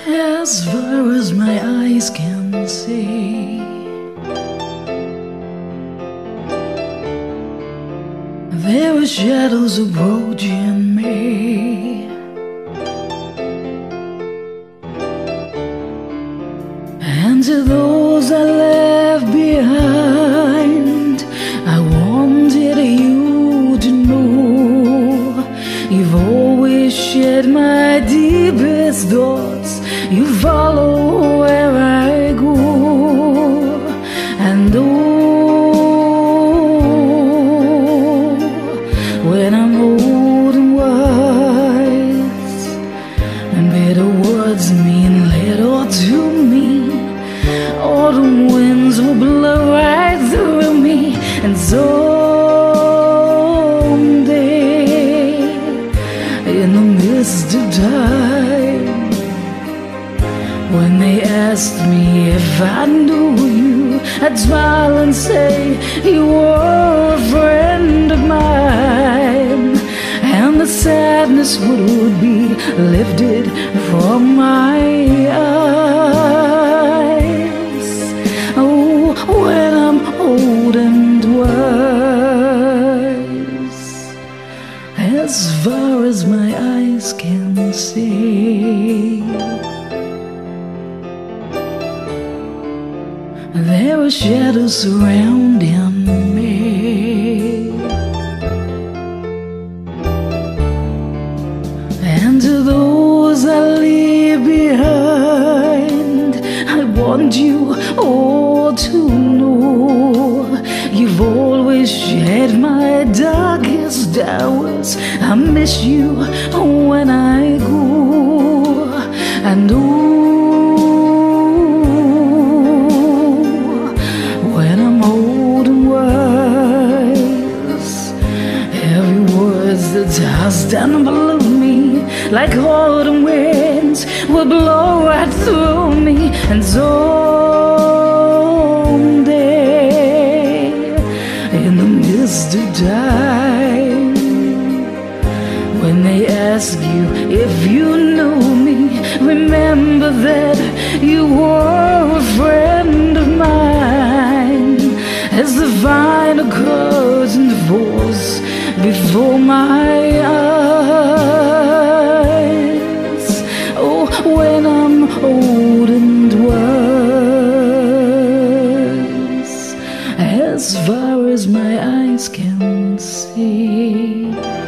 As far as my eyes can see, there are shadows approaching me, and to those I left behind, I wanted you to know you've always shared my deepest thoughts. You follow where I go, and when I'm old and wise, and bitter words mean little to me, autumn winds will blow right through me, and someday, in the midst of time, when they asked me if I knew you, I'd smile and say you were a friend of mine, and the sadness would be lifted from my eyes. Oh, when I'm old and wise, as far as my eyes can see, there are shadows surrounding me, and to those I leave behind, I want you all to know you've always shared my darkest hours. I miss you when I go, and when I'm old and wise, every word that tossed down below me like autumn winds will blow right through me, and someday, in the midst of time, when they ask you if you know me, remember that you were a friend of mine. As the final curtain falls before my eyes, oh, when I'm old and wise, as far as my eyes can see.